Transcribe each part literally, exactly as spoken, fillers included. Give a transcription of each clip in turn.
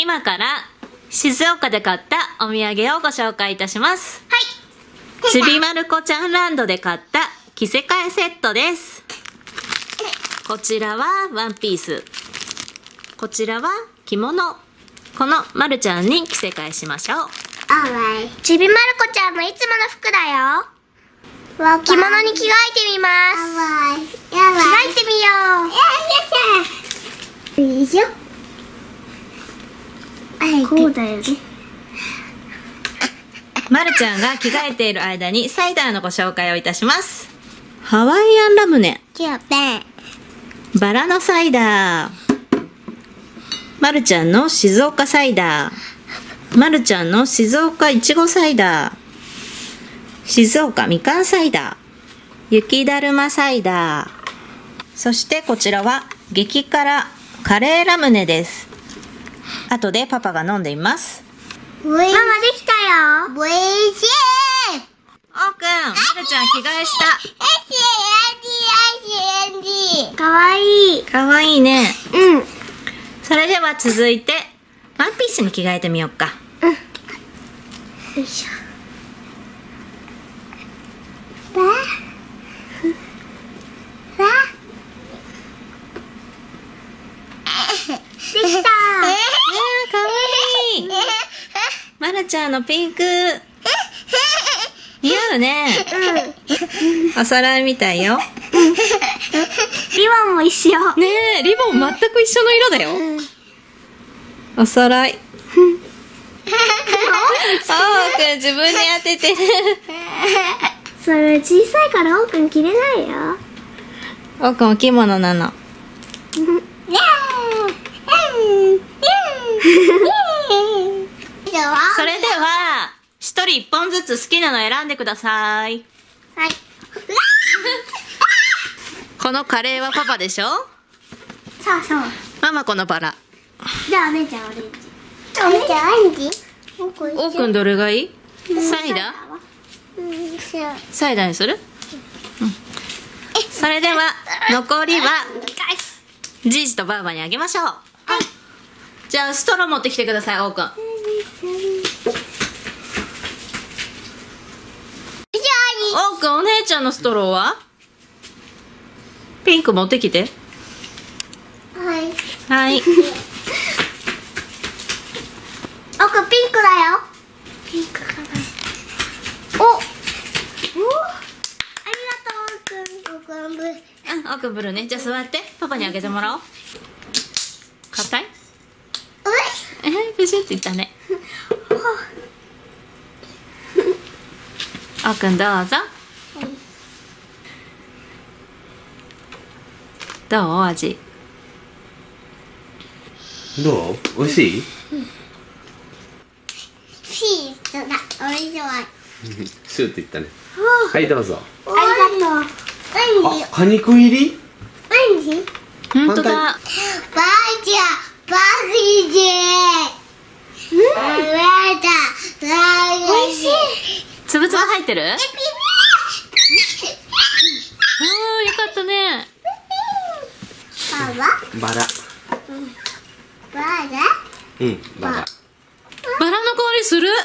今から静岡で買ったお土産をご紹介いたします。 はい。 ちびまる子ちゃんランドで買った着せ替えセットです。こちらはワンピース。こちらは着物。このまるちゃんに着せ替えしましょう。 ちびまる子ちゃんのいつもの服だよ。着物に着替えてみます。着替えてみよう。よいしょ。こうだよね。 まるちゃんが着替えている間にサイダーのご紹介をいたします。ハワイアンラムネ、バラのサイダー、まるちゃんの静岡サイダー、まるちゃんの静岡いちごサイダー、静岡みかんサイダー、雪だるまサイダー、そしてこちらは激辛カレーラムネです。後でパパが飲んでいます。 ママできたよ。おいしい。 おうくん、まるちゃん着替えした。 かわいい。 かわいいね。 うん。 それでは続いてワンピースに着替えてみようか。 うん。よいしょ。わわできた。 えー、かわいい。まるちゃんのピンク似合うね。 うん。 お揃いみたいよ。 リボンも一緒。 ねえ、リボン全く一緒の色だよ。お揃い。あおくん自分に当ててる。 それ小さいからおうくん着れないよ。 おくんお着物なの。それでは一人一本ずつ好きなの選んでください。 はい。 このカレーはパパでしょ。 そうそう。 ママこのバラ。 じゃあお姉ちゃんオレンジ。お姉ちゃんオレンジ。 おうくんどれがいい？サイダー？ うん、そう。 サイダーにする？うん。それでは残りはじいじとばあばにあげましょう。はい。じゃあストロー持ってきてください、おうくん。おうくん、お姉ちゃんのストローは？ピンク持ってきて。 はい。 はい。 おくんピンクだよ。ピンクかな。お。お。ありがとう、おくん。おくんぶ。 うん、おうくんブルーね。じゃあ座ってパパにあげてもらおう。硬い？えー、ブシュって言ったね。おうくんどうぞ。どう味？ どう？美味しい？ シートだ。おいしいわ。 シューって言ったね。はいどうぞ。 ありがとう。何？ あ、果肉入り？ 何？ 本当だ。 バージャー、バージャー。うん。おいしい。 つぶつぶ入ってる？あー、よかったね。 バラ。 バラ？ うん、バラ。 バラの香りする？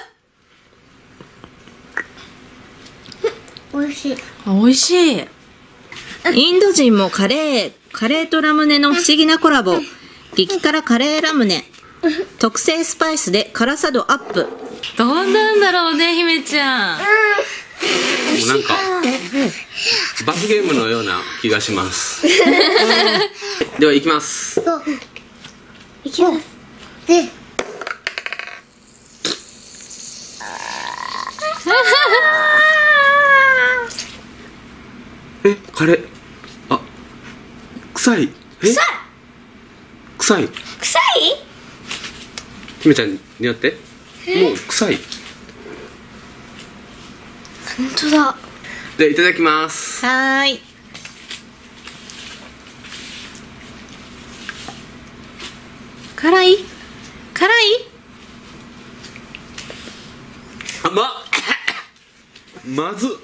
おいしい。 おいしい。インド人もカレー、カレーとラムネの不思議なコラボ。激辛カレーラムネ。特製スパイスで辛さ度アップ。どうなんだろうね、姫ちゃん。 もうなんか罰ゲームのような気がします。では行きます。 いきます。で。 え、カレー。あ、臭い。え？ 臭い。 臭い。 臭い？ 姫ちゃんによって。もう臭い。 本当だ。 でいただきます。 はーい。辛い？辛い？ 甘っ。まずっ。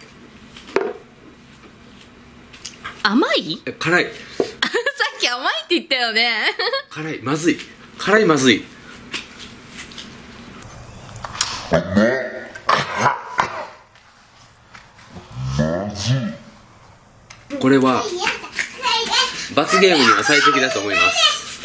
甘い？ え、辛い。 さっき甘いって言ったよね。 辛い、まずい。辛い、まずい。これは罰ゲームには最適だと思います。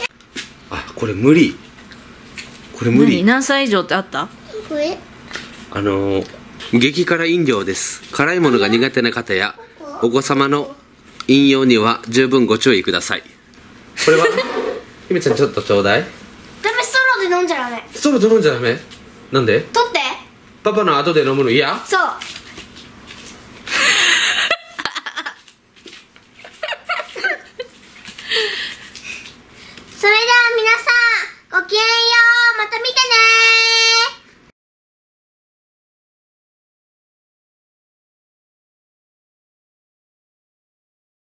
あ、これ無理。これ無理。 何、何歳以上ってあった？ これあのー、激辛飲料です。辛いものが苦手な方やお子様の飲用には十分ご注意ください。これはひめちゃんちょっとちょうだい。 ダメ、ストローで飲んじゃダメ。 ストローで飲んじゃダメ。なんで？ 取って。 パパの後で飲むの嫌？ そう。